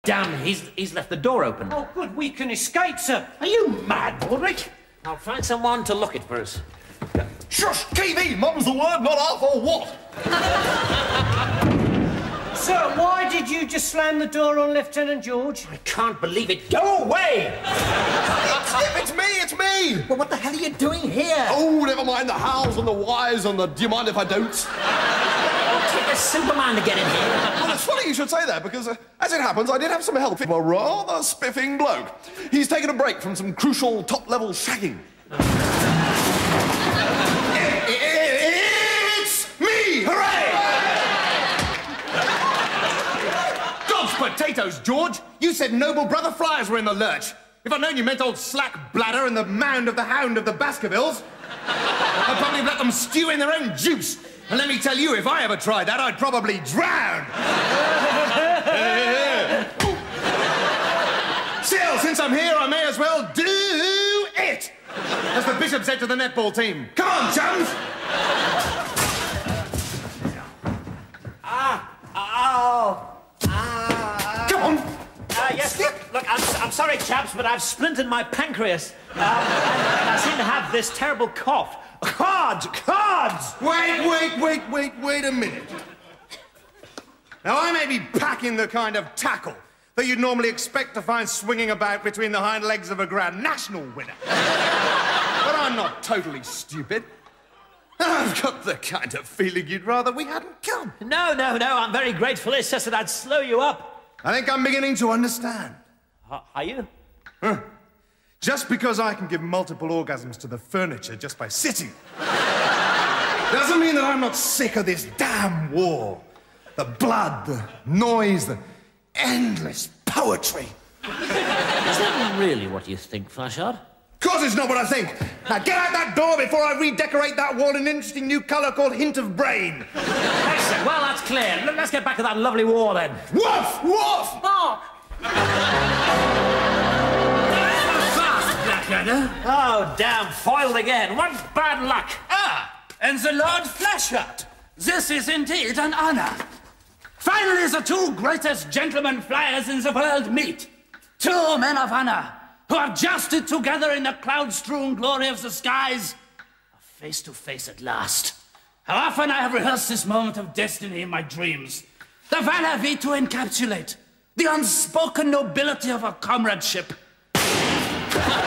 Damn, he's left the door open. Oh, good, we can escape, sir. Are you mad, Baldrick? I'll find someone to lock it for us. Shush! TV! Mum's the word, not half or what? Sir, why did you just slam the door on Lieutenant George? I can't believe it. Go away! It's me! Well, what the hell are you doing here? Oh, never mind the hows and the whys and the do you mind if I don't? It'll take a simple man to get in here. Well, it's funny you should say that, because as it happens, I did have some help from a rather spiffing bloke. He's taken a break from some crucial top-level shagging. It's me! Hooray! God's potatoes, George! You said noble brother flyers were in the lurch. If I'd known you meant old slack bladder and the mound of the hound of the Baskervilles, I'd probably let them stew in their own juice. And let me tell you, if I ever tried that, I'd probably drown. Still, since I'm here, I may as well do it! As the bishop said to the netball team. Come on, chums! Come on! Yes, look, I'm sorry, chaps, but I've splintered my pancreas. I seem to have this terrible cough. Cards! Wait a minute. Now, I may be packing the kind of tackle that you'd normally expect to find swinging about between the hind legs of a Grand National winner. But I'm not totally stupid. I've got the kind of feeling you'd rather we hadn't come. No, I'm very grateful. It's just that I'd slow you up. I think I'm beginning to understand. Are you? Just because I can give multiple orgasms to the furniture just by sitting doesn't mean that I'm not sick of this damn war. The blood, the noise, the endless poetry. Is that really what you think, Flashheart? Of course it's not what I think. Now get out that door before I redecorate that wall in an interesting new colour called Hint of Brain. Excellent. Well, that's clear. Let's get back to that lovely war, then. Woof! Woof! Oh! Fast, Blackadder. Oh, damn. Foiled again. What bad luck. And the Lord Flashheart. This is indeed an honor. Finally, the two greatest gentlemen flyers in the world meet. Two men of honor who have jousted together in the cloud-strewn glory of the skies, are face to face at last. How often I have rehearsed this moment of destiny in my dreams. The valor vie to encapsulate the unspoken nobility of our comradeship.